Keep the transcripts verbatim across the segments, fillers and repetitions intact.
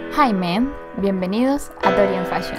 Hi men, bienvenidos a Dorian Fashion.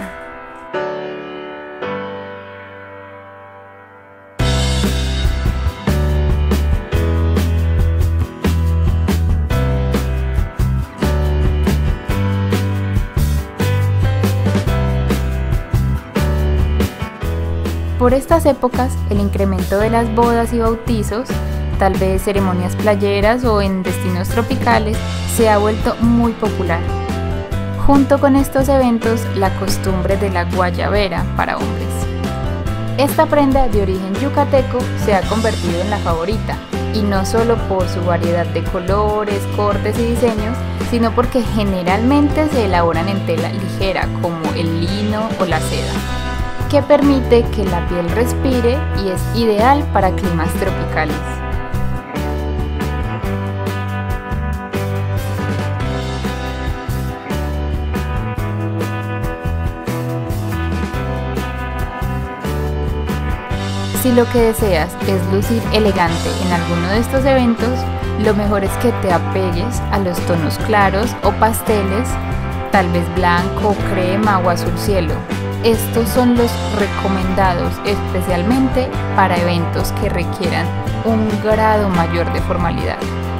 Por estas épocas, el incremento de las bodas y bautizos, tal vez ceremonias playeras o en destinos tropicales, se ha vuelto muy popular. Junto con estos eventos, la costumbre de la guayabera para hombres. Esta prenda de origen yucateco se ha convertido en la favorita, y no solo por su variedad de colores, cortes y diseños, sino porque generalmente se elaboran en tela ligera como el lino o la seda, que permite que la piel respire y es ideal para climas tropicales. Si lo que deseas es lucir elegante en alguno de estos eventos, lo mejor es que te apegues a los tonos claros o pasteles, tal vez blanco, crema o azul cielo. Estos son los recomendados especialmente para eventos que requieran un grado mayor de formalidad.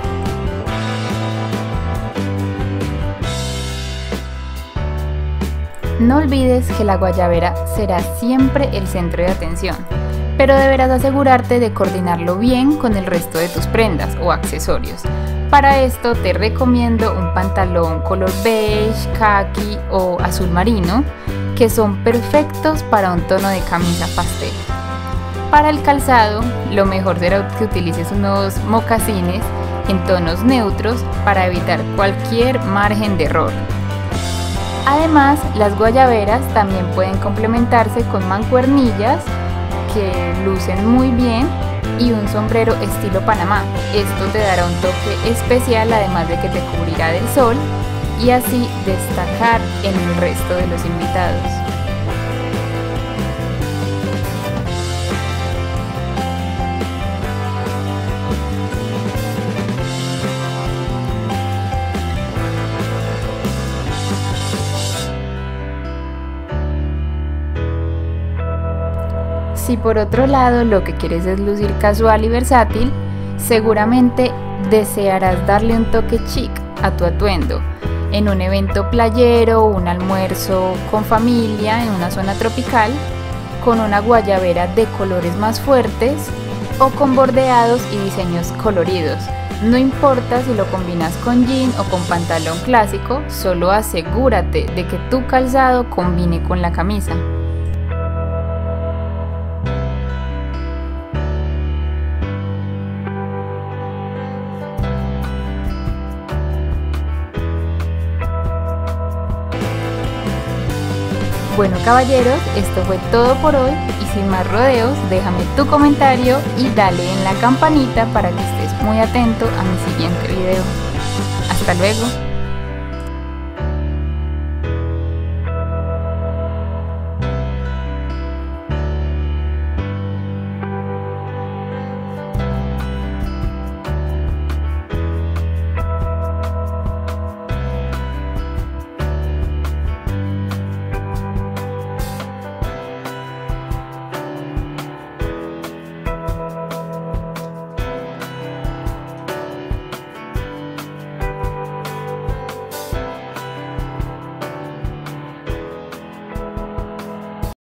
No olvides que la guayabera será siempre el centro de atención, pero deberás asegurarte de coordinarlo bien con el resto de tus prendas o accesorios. Para esto te recomiendo un pantalón color beige, khaki o azul marino, que son perfectos para un tono de camisa pastel. Para el calzado, lo mejor será que utilices unos mocasines en tonos neutros para evitar cualquier margen de error. Además, las guayaberas también pueden complementarse con mancuernillas que lucen muy bien y un sombrero estilo Panamá. Esto te dará un toque especial, además de que te cubrirá del sol y así destacar en el resto de los invitados. Si por otro lado lo que quieres es lucir casual y versátil, seguramente desearás darle un toque chic a tu atuendo en un evento playero o un almuerzo con familia en una zona tropical, con una guayabera de colores más fuertes o con bordeados y diseños coloridos. No importa si lo combinas con jean o con pantalón clásico, solo asegúrate de que tu calzado combine con la camisa. Bueno caballeros, esto fue todo por hoy y sin más rodeos, déjame tu comentario y dale en la campanita para que estés muy atento a mi siguiente video. Hasta luego.